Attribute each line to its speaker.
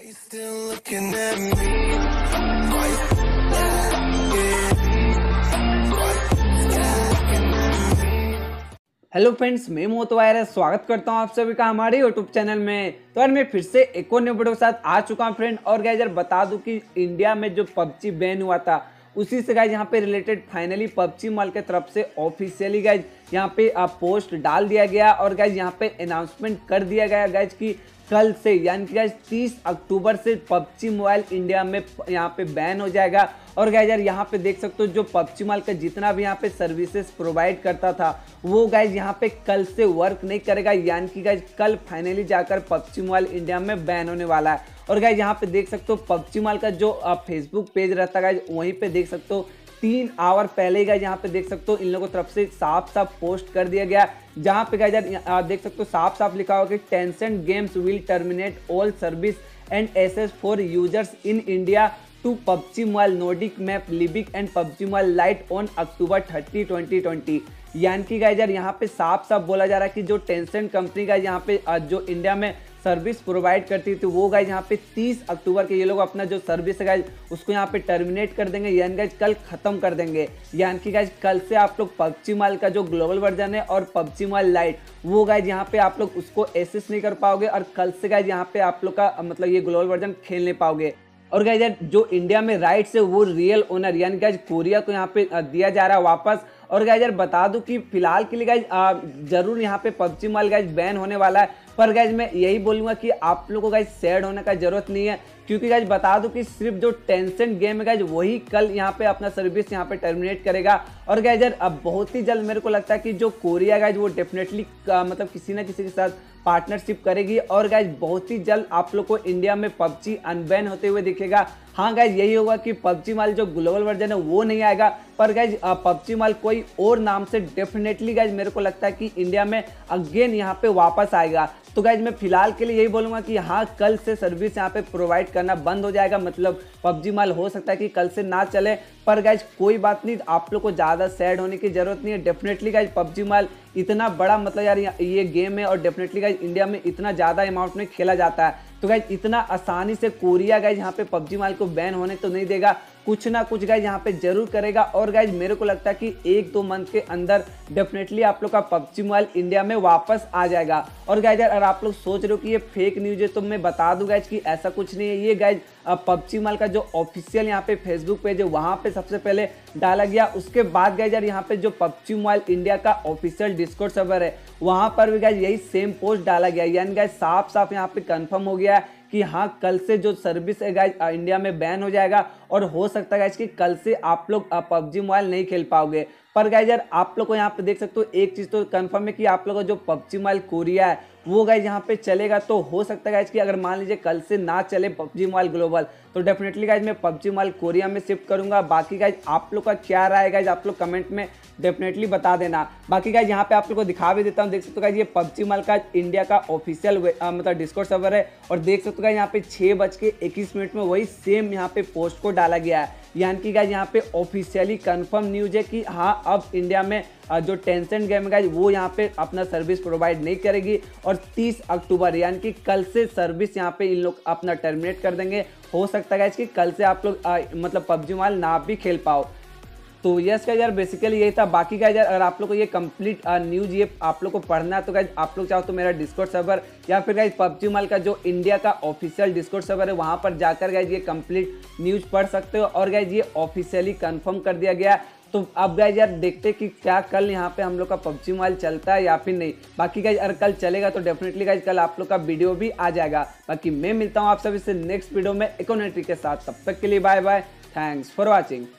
Speaker 1: you still looking at me?
Speaker 2: Hello friends, मैं Mohit virus स्वागत करता हूं आप सभी का हमारे यूट्यूब चैनल में। तो यार मैं फिर से एक और न्यू वीडियो के साथ आ चुका हूं फ्रेंड। और गाइस यार बता दूं कि इंडिया में जो पबजी बैन हुआ था उसी से गाइस यहाँ पे रिलेटेड फाइनली पबजी मॉल के तरफ से ऑफिशियली गाइस यहाँ पे पोस्ट डाल दिया गया और गाइस यहाँ पे अनाउंसमेंट कर दिया गया गाइस कि कल से यानी कि गाइस 30 अक्टूबर से पबजी मोबाइल इंडिया में यहाँ पे बैन हो जाएगा। और गाइस यार यहाँ पे देख सकते हो जो पबजी मोबाइल का जितना भी यहाँ पे सर्विसेज प्रोवाइड करता था वो गाइस यहाँ पे कल से वर्क नहीं करेगा, यानी कि गाइस कल फाइनली जाकर पबजी मोबाइल इंडिया में बैन होने वाला है। और गाइस यहाँ पे देख सकते हो पबजी मोबाइल का जो फेसबुक पेज रहता है गाइस वहीं पे देख सकते हो 3 आवर पहले गाइस यहाँ पे देख सकते हो इन लोगों की तरफ से साफ साफ पोस्ट कर दिया गया, जहाँ पे गाइस यार देख सकते हो साफ साफ लिखा होगा कि Tencent games will terminate all service and access for users in India to PUBG mobile Nordic map Livik and PUBG mobile lite on October 30, 2020। यानी कि गाइस यार यहाँ पे साफ साफ बोला जा रहा है कि जो टेंसेंट कंपनी का यहाँ पे जो इंडिया में सर्विस प्रोवाइड करती थी वो गाइस यहाँ पे 30 अक्टूबर के ये लोग अपना जो सर्विस है गाइस उसको यहाँ पे टर्मिनेट कर देंगे, यानी गाइस कल खत्म कर देंगे। यानी कि गाइस कल से आप लोग पबजी मोबाइल का जो ग्लोबल वर्जन है और पबजी मोबाइल लाइट वो गाइस यहाँ पे आप लोग उसको एक्सेस नहीं कर पाओगे और कल से गाइस यहाँ पे आप लोग का मतलब ये ग्लोबल वर्जन खेल नहीं पाओगे। और गाइस यार जो इंडिया में राइट्स है वो रियल ओनर यानी गाइस कोरिया को यहाँ पे दिया जा रहा है वापस। और गाइस यार बता दूं कि फिलहाल के लिए गाइस जरूर यहाँ पे पबजी मोबाइल गाइस बैन होने वाला है, पर गाइस मैं यही बोलूंगा कि आप लोगों को गाइस सैड होने का जरूरत नहीं है, क्योंकि गाइस बता दूं कि सिर्फ जो टेंसेंट गेम है गाइस वही कल यहाँ पे अपना सर्विस यहाँ पे टर्मिनेट करेगा। और गाइस यार अब बहुत ही जल्द मेरे को लगता है कि जो कोरिया गाइस वो डेफिनेटली मतलब किसी ना किसी के साथ पार्टनरशिप करेगी और गाइस बहुत ही जल्द आप लोग को इंडिया में पबजी अनबैन होते हुए दिखेगा। हाँ गाइस यही होगा कि पबजी मोबाइल जो ग्लोबल वर्जन है वो नहीं आएगा, पर गाइस पबजी मोबाइल कोई और नाम से डेफिनेटली गाइस मेरे को लगता है कि इंडिया में अगेन यहाँ पे वापस आएगा। तो गाइस मैं फिलहाल के लिए यही बोलूंगा कि हाँ कल से सर्विस यहाँ पे प्रोवाइड करना बंद हो जाएगा, मतलब पबजी मोबाइल हो सकता है कि कल से ना चले, पर गाइस कोई बात नहीं, आप लोग को ज़्यादा सैड होने की जरूरत नहीं है। डेफिनेटली गाइस पबजी मोबाइल इतना बड़ा मतलब यार ये गेम है और डेफिनेटली गाइस इंडिया में इतना ज़्यादा अमाउंट में खेला जाता है, तो गाइस इतना आसानी से कोरिया गाइस यहाँ पे पबजी मोबाइल को बैन होने तो नहीं देगा, कुछ ना कुछ गाइस यहाँ पे जरूर करेगा। और गाइस मेरे को लगता है कि 1-2 मंथ के अंदर डेफिनेटली आप लोग का पबजी मोबाइल इंडिया में वापस आ जाएगा। और गाइस यार अगर आप लोग सोच रहे हो कि ये फेक न्यूज है तो मैं बता दूं गाइस कि ऐसा कुछ नहीं है। ये गाइस पबजी मोबाइल का जो ऑफिशियल यहाँ पे फेसबुक पेज है वहाँ पे सबसे पहले डाला गया, उसके बाद गाइस यार यहाँ पे जो पबजी मोबाइल इंडिया का ऑफिशियल डिस्कॉर्ड सर्वर है वहाँ पर भी गाइस यही सेम पोस्ट डाला गया, यानी गाइस साफ साफ यहाँ पे कंफर्म हो गया है कि हाँ कल से जो सर्विस है गाइस इंडिया में बैन हो जाएगा और हो सकता है गाइस कि कल से आप लोग पबजी मोबाइल नहीं खेल पाओगे। पर गाइस यार आप लोग को यहाँ पे देख सकते हो एक चीज़ तो कंफर्म है कि आप लोग का जो पबजी मोबाइल कोरिया है वो गाइस यहाँ पे चलेगा, तो हो सकता है गाइस कि अगर मान लीजिए कल से ना चले पबजी मोबाइल ग्लोबल तो डेफिनेटली गाइस मैं पबजी मोबाइल कोरिया में शिफ्ट करूंगा। बाकी गाइस आप लोग का क्या राय है गाइस आप लोग कमेंट में डेफिनेटली बता देना। बाकी गाइस यहाँ पे आप लोग को दिखा भी देता हूँ, देख सकते हो गाइस ये पबजी मोबाइल का इंडिया का ऑफिशियल मतलब डिस्कॉर्ड सर्वर है और देख सकते हो गाइस यहाँ पे 6:21 में वही सेम यहाँ पे पोस्ट को डाला गया है, यानी कि गाइस यहाँ पे ऑफिशियली कंफर्म न्यूज है कि हाँ अब इंडिया में जो टेंसेंट गेम है गाइस वो यहाँ पे अपना सर्विस प्रोवाइड नहीं करेगी और 30 अक्टूबर यानी कि कल से सर्विस यहाँ पे इन लोग अपना टर्मिनेट कर देंगे। हो सकता है गाइस कि कल से आप लोग मतलब पबजी मोबाइल ना भी खेल पाओ। तो यस गाइस यार बेसिकली यही था। बाकी गाइस यार अगर आप लोग को ये कंप्लीट न्यूज ये आप लोग को पढ़ना है तो गाइस आप लोग चाहो तो मेरा डिस्कॉर्ड सर्वर या फिर गाइस पबजी मोबाइल का जो इंडिया का ऑफिशियल डिस्कॉर्ड सर्वर है वहां पर जाकर गाइस ये कंप्लीट न्यूज पढ़ सकते हो। और गाइस ये ऑफिशियली कंफर्म कर दिया गया, तो अब गाइस यार देखते कि क्या कल यहाँ पे हम लोग का पबजी मोबाइल चलता है या फिर नहीं। बाकी गाइस अगर कल चलेगा तो डेफिनेटली गाइस कल आप लोग का वीडियो भी आ जाएगा। बाकी मैं मिलता हूँ आप सभी से नेक्स्ट वीडियो में एक और नई ट्रिक के साथ, तब तक के लिए bye bye, thanks for watching.